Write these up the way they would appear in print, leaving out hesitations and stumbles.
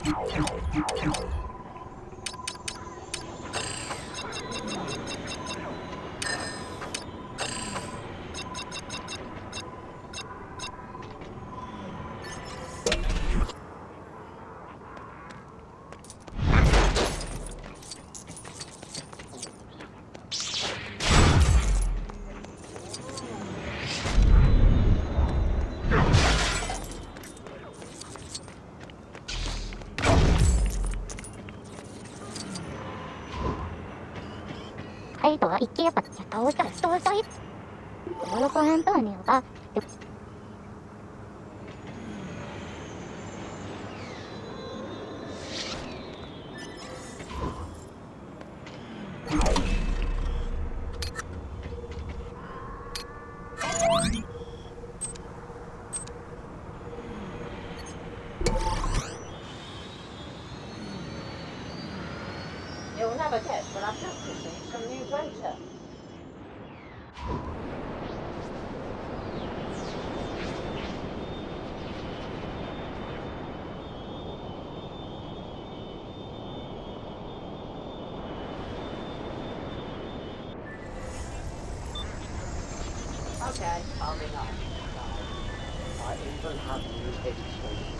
態度は一気やっぱ倒したら人は最喜んとはねよか。 You'll never guess, but I've just received some new data. Okay, I'll be nice. I even have new things for you.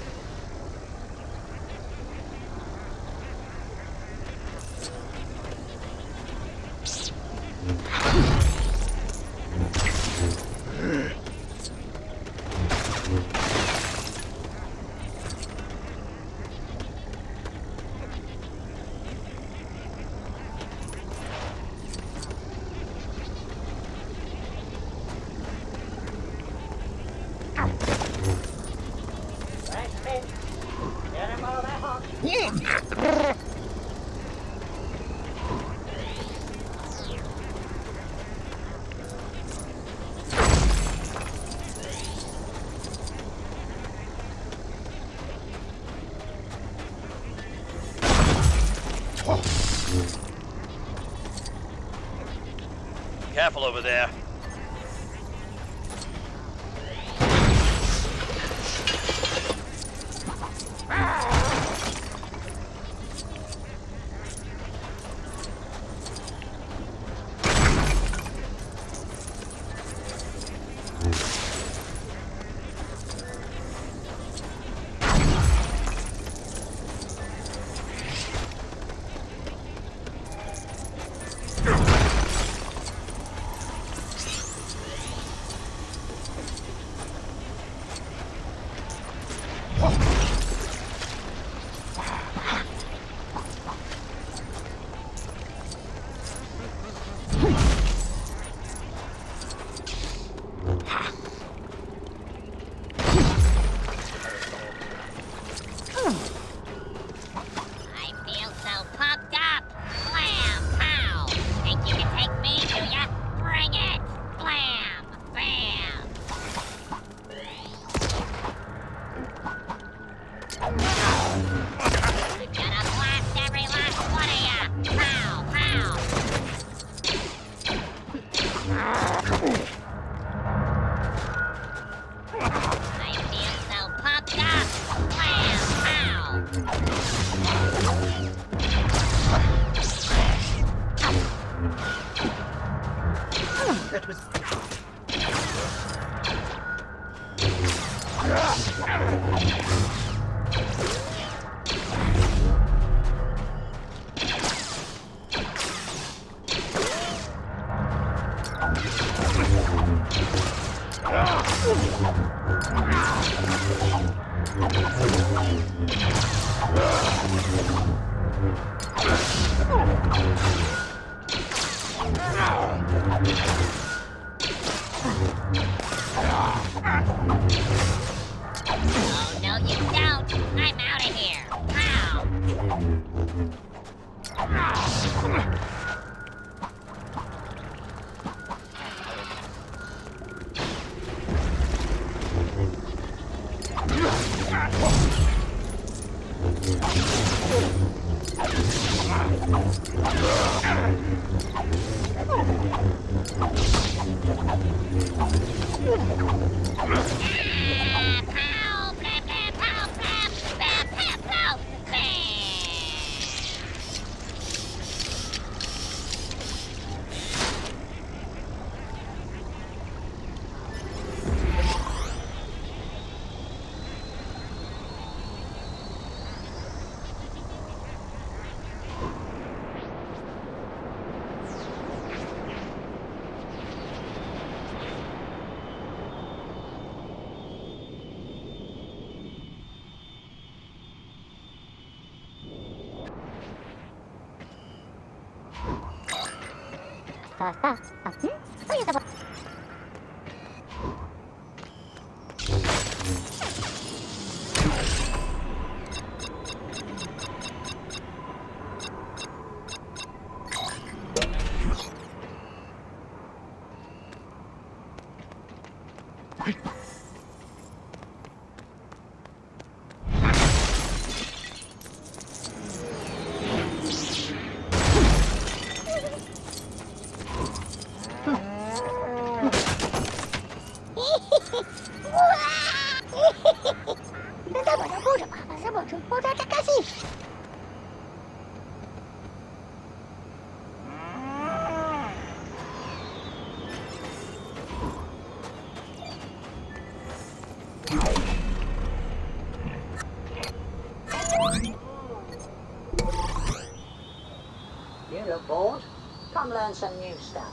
Careful over there. Oh, no you don't! I'm out of here! Wow! Basta. Oye, esa... You look bored. Come learn some new stuff.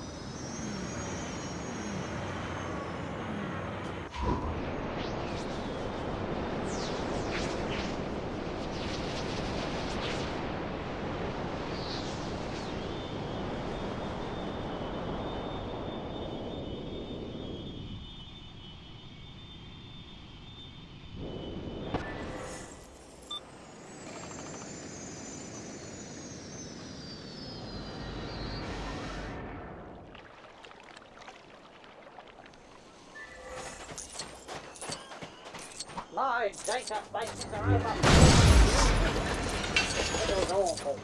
My databases are over. It was awful.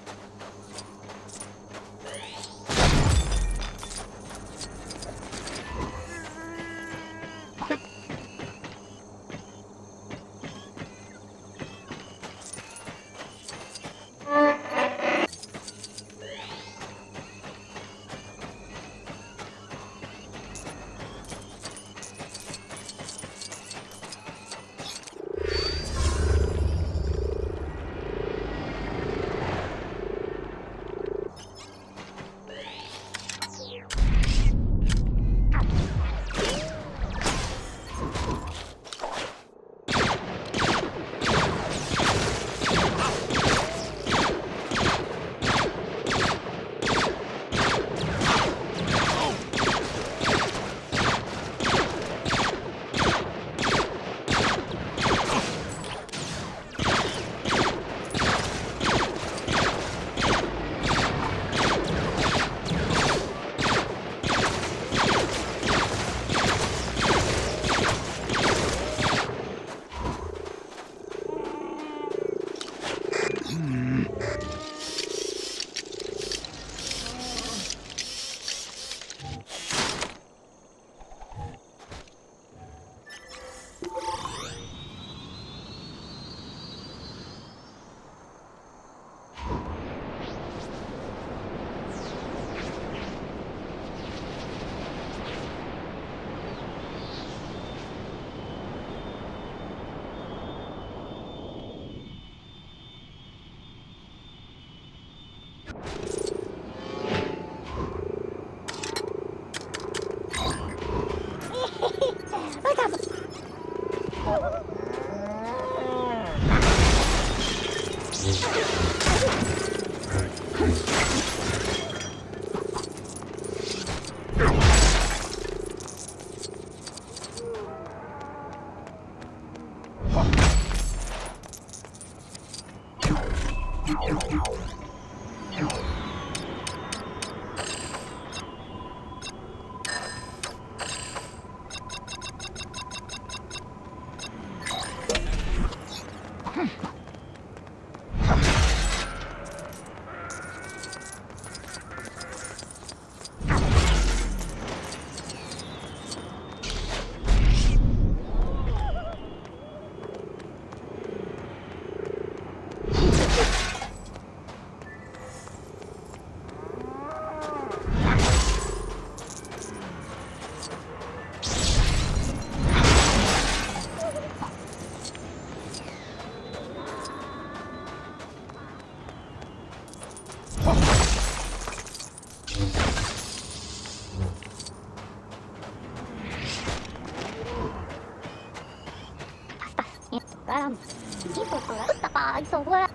Tutta pazzo, guarda.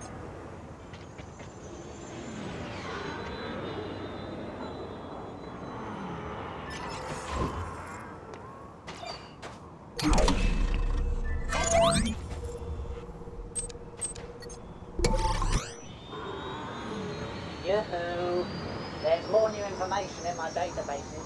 Yoo-hoo! There's more new information in my databases.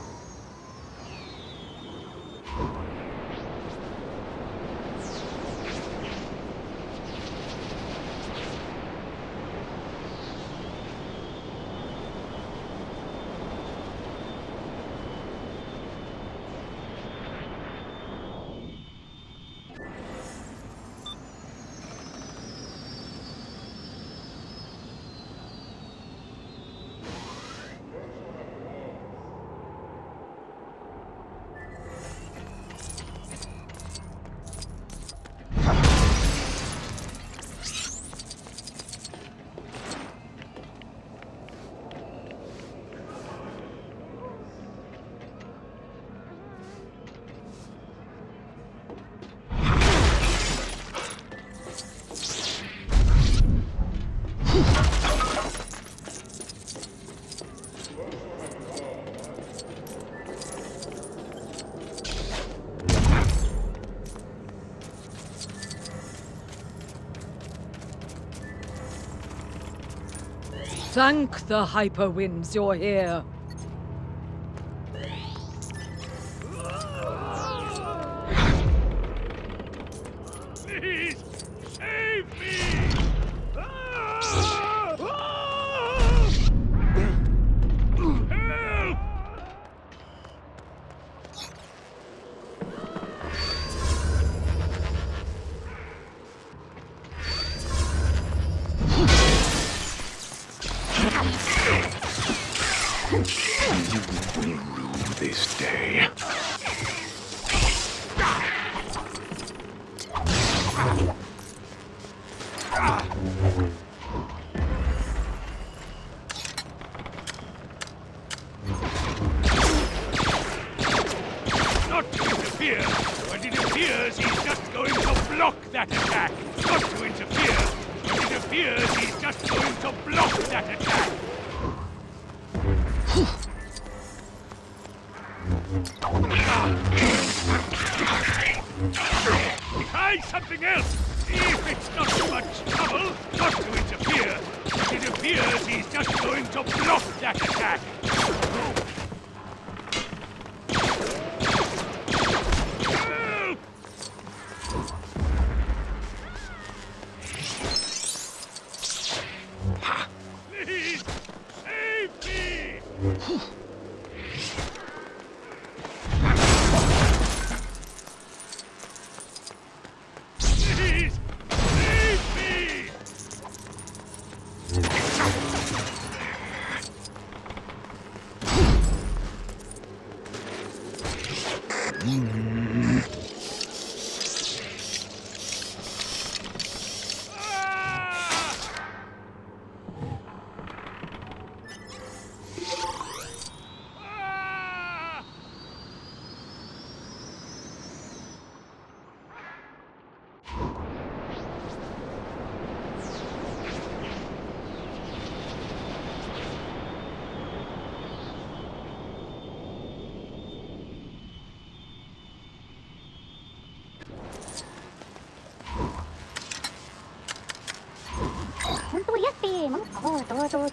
Thank the hyperwinds you're here. Please, save me! Help! You will rue this day. Not to interfere, but it appears he's just going to block that attack. Not to interfere, but it appears he's just going to block that attack. Try something else! See if it's not too much trouble not to interfere. But it appears he's just going to block that attack. Help! Please, save me! Please, save me! Montoriaste, vamos, todo.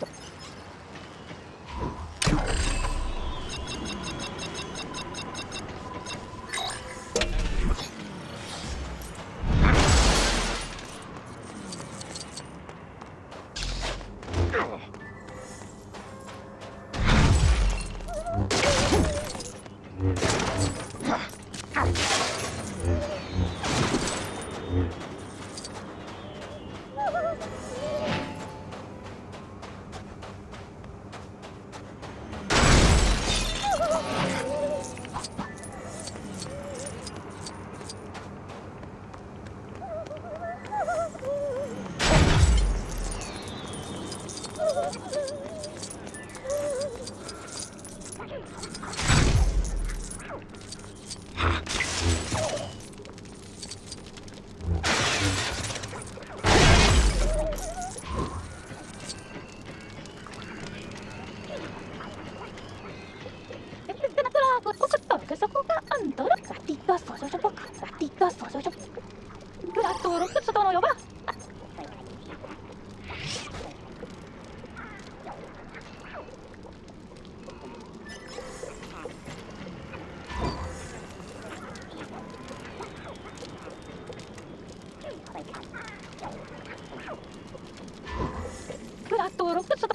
수도노요바. 그라토로 수도.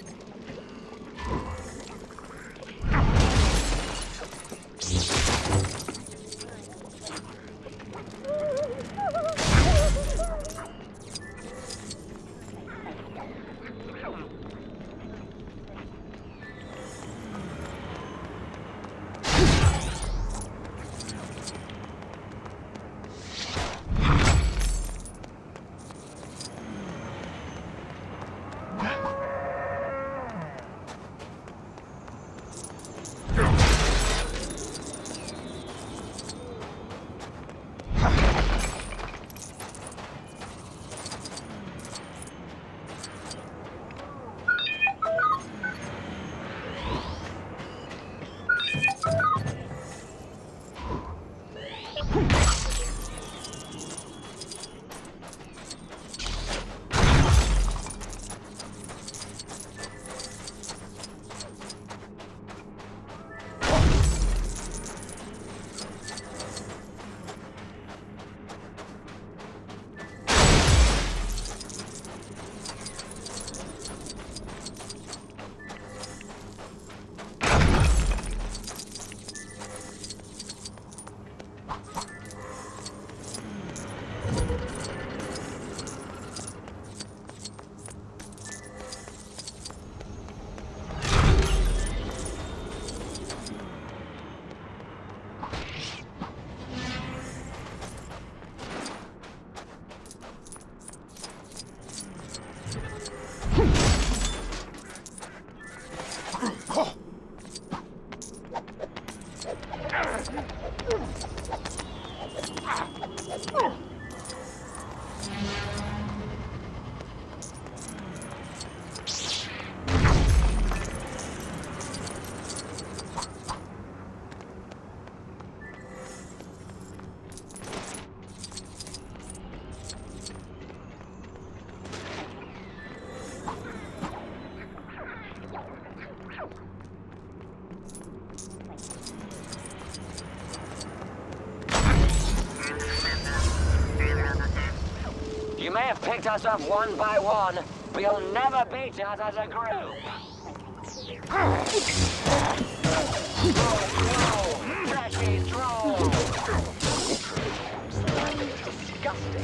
You may have picked us up one by one, but you'll never beat us as a group. Flashy troll! Disgusting.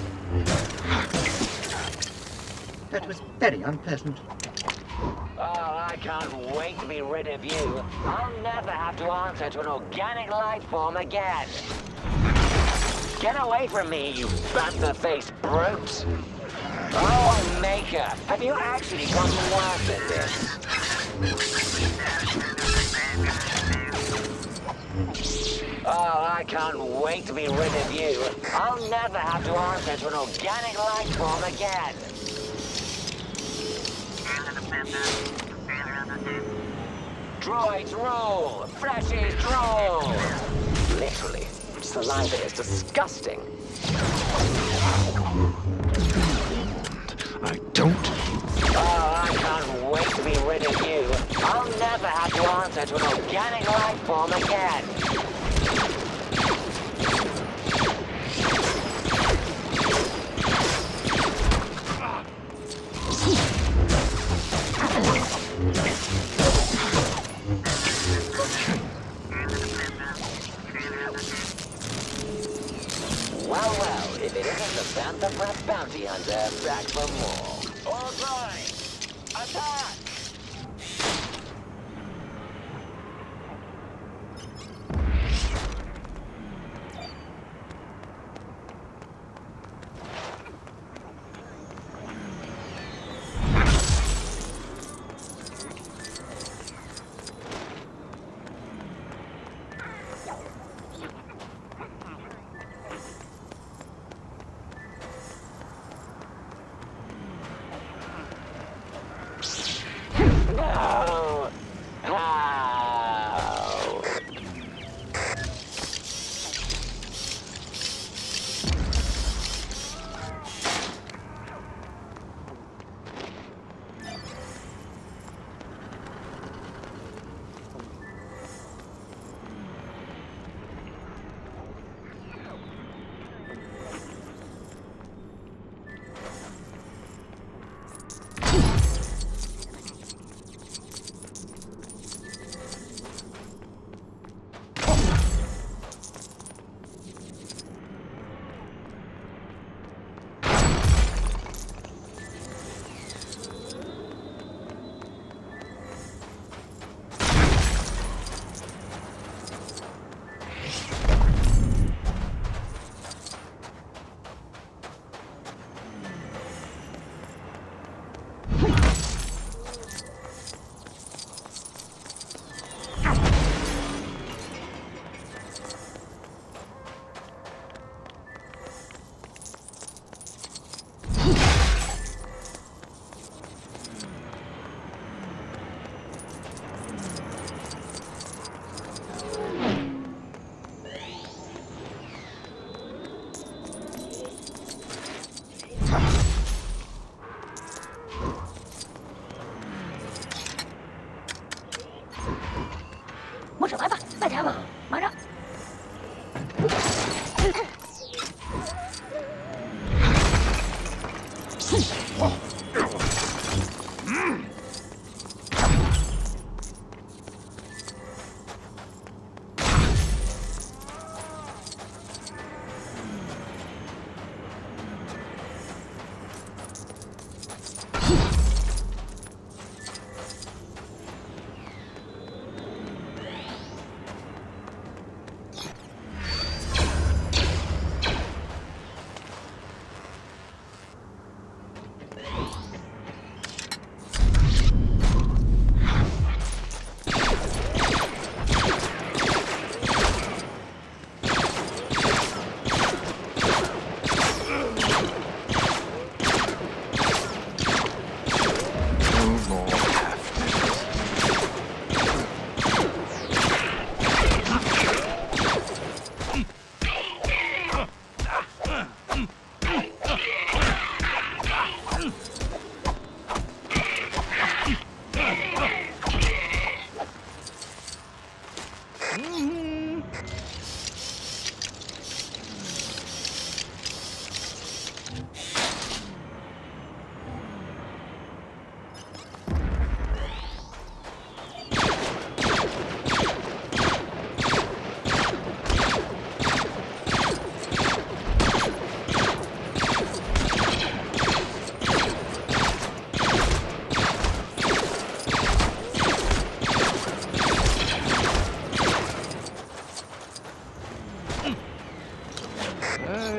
That was very unpleasant. Oh, I can't wait to be rid of you. I'll never have to answer to an organic life form again. Get away from me, you bantha-faced brute! Oh, Maker, have you actually gotten worse at this? Oh, I can't wait to be rid of you. I'll never have to answer to an organic life form again. Droids rule! Flashies drool! Literally. Saliva is disgusting. I don't. Oh, I can't wait to be rid of you. I'll never have to answer to an organic life form again. Well, if it isn't the Bantha Breath Bounty Hunter back for more. All right, attack!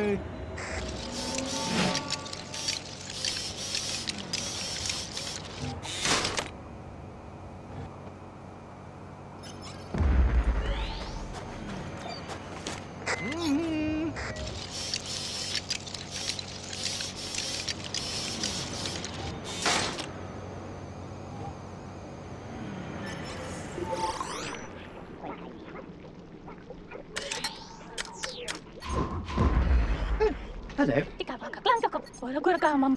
Hello. Ikaw ang kaklang ka. Wala ko nakamam.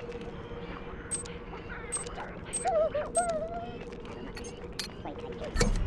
Wait,